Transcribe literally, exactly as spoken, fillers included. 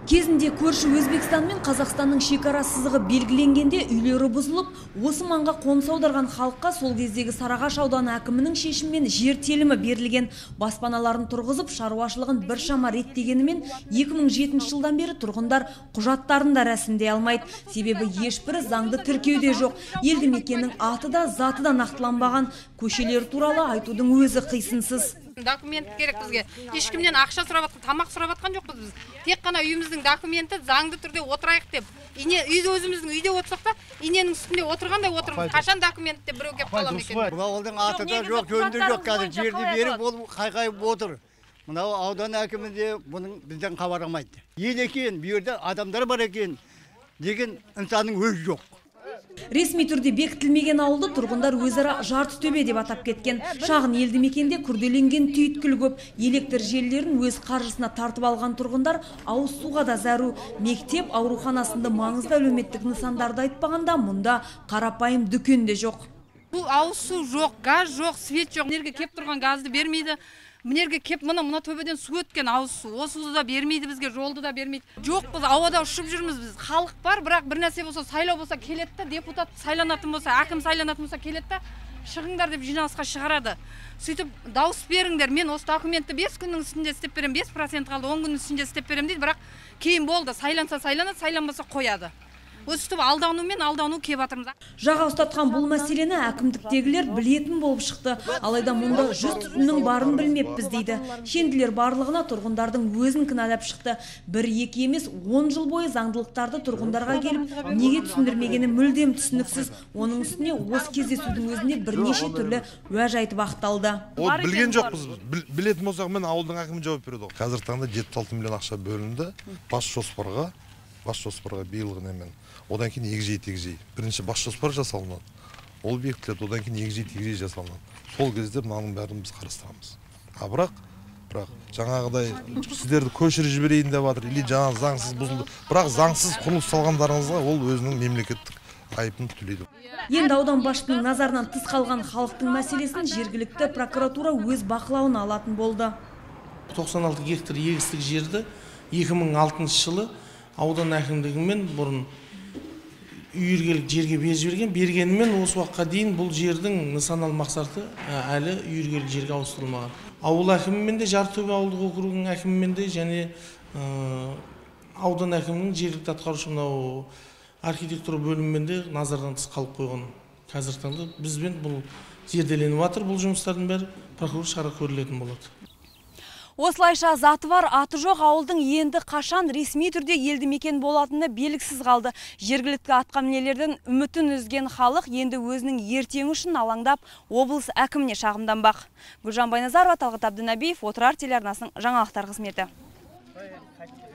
Кезінде көрші Өзбекстан мен Қазақстанның шекара сызығы белгіленгенде үйлері бұзылып, осы маңға қоныс аударған халыққа сол кездегі Сарыағаш ауданы әкімінің шешімімен жер телімі берілген. Баспаналарын тұрғызып, шаруашылығын біршама реттегенімен екі мың жетінші жылдан бері тұрғындар құжаттарын да рәсімдей алмайды. Себебі ешбірі заңды тіркеуде жоқ. Елді мекеннің аты да, заты да нақтыланбаған. Көшелер туралы айтудың өзі қисынсыз. Документ керек бізге. Ешкімнен ақша сұрап атқан, тамақ сұрап атқан жоқпыз біз. Тек қана үйіміздің документі заңды түрде отырайық деп. Ине үйде өзіміздің үйде отырсақ та, иненің үстінде отырғандай отырмыз. Қашан документте біреу келіп қалам екен. Мына ауылдың аты да жоқ, жөнді жоқ, қазір жерді беріп ол қайқайып отыр. Мынау аудан әкімі де бұның бізден хабарламайды. Ел екен, бұл жерде адамдар бар екен деген инсанның өзі жоқ. Ресми түрде бекітілмеген ауылды тұрғындар өзара жарты төбе деп атап кеткен. Шағын елді мекенде күрделенген түйткіл көп. Электр желілерін өз қаржысына тартып алған тұрғындар ауыз суға да зәру. Мектеп, ауруханасында маңызды әлеуметтік нысандарды айтпағанда, мұнда қарапайым дүкен де жоқ. Бұл ауыз су жоқ, газ жоқ, свет жоқ. Энерге кеп тұрған газды бермейді. Мінерге кеп мұны мұна төбеден су өткен ауыз су. Осы суды да бермейді бізге, жолды да бермейді. Жоқ, біз ауада ұшып жүрміз біз. Халық бар, бірақ бір нәрсе болса, сайлау болса келеді, депутат сайланатын болса, әкім сайланатын болса келеді, шығыңдар деп жиналысқа шығарады. Сөйтіп дауыс беріңдер. Мен осы документті бес күннің ішінде істеп берем, бес процент қалды, он күннің ішінде істеп берем дейді, бірақ кейін болды. Сайланса сайланады, сайланбаса қояды. Өстіп алдану мен алдану кеп атырмыз. Жаға ұстатқан бұл мәселені әкімдіктегілер білетін болып шықты. Алайда мұнда жүз түтіннің барын білмеппіз дейді. Шенділер барлығына тұрғындардың өзін кінәлап шықты. Бір екі емес он жыл бойы заңдылықтарды тұрғындарға келіп, неге түсіндірмегені мүлдем түсініксіз. Оның үстіне осы кездесудің өзінде бірнеше түрлі уәж айтып ақталды. Ол білген жоқпыз. Білетін болсақ, мен ауылдың әкімі жауап береді. Қазіргі таңда жетпіс алты миллион ақша бөлінді. Бас жоспарға, бас жоспарға биылғы немен. Одан кейін егжей тегжей. Бірінші бас жоспар жасалынады. Ол бекітіледі, одан кейін егжей тегжей жасалынады. Сол кезде мынаның бәрін біз қарастырамыз. А бірақ, бірақ жаңағыдай сіздерді көшіріп жіберейін деп жатыр, или жаңа заңсыз бұзылды. Бірақ заңсыз құрылыс салғандарыңызға ол өзінің мемлекеттік айыпын төлейді. Енді аудан басшысының назарынан тыс қалған халықтың мәселесін жергілікті прокуратура өз бақылауына алатын болды. тоқсан алты гектар егістік жерді екі мың алтыншы жылы аудан әкімдігімен бұрын үйіргелік жерге беріп жіберген, бергенімен осы уақытқа дейін бұл жердің нысаналы мақсаты әлі үйіргелік жерге ауыстырылмаған. Ауыл әкімімен де, Жарытөбе ауылдық округінің әкімімен де, және аудан әкімінің жергілікті атқарушы мынау архитектура бөлімімен де назардан тыс қалып қойған. Қазіргі таңда бізбен бұл зерделеніп жатыр, бұл жұмыстардың бәрі прокурор шара көрілетін болады. Осылайша заты бар, аты жоқ ауылдың енді қашан ресми түрде елді мекен болатыны белгісіз қалды. Жергілікті атқамінерлерден үмітін үзген халық енді өзінің ертеңі үшін алаңдап облыс әкіміне шағымданбақ. Гүлжан Байназарова, Талғат Абдынабиев, Отырар телеарнасының жаңалықтар қызметі.